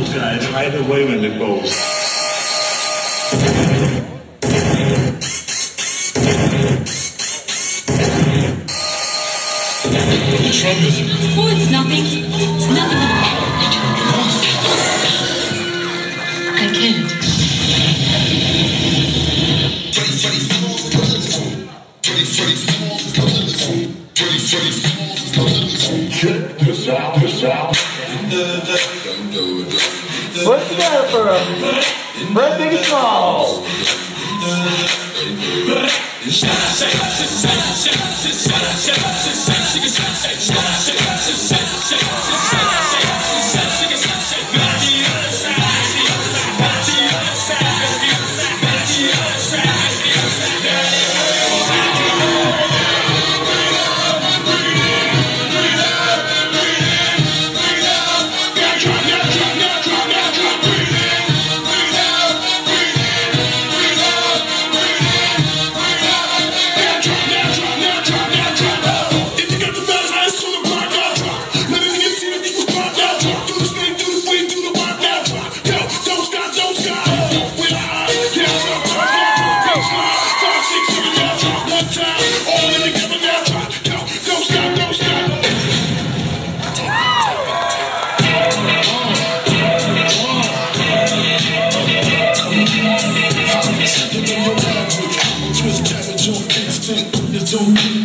guys right away when it goes. What's wrong with you? Oh, it's nothing. It's nothing. I can't. Check this out, Put it together for a Red Big Small. Don't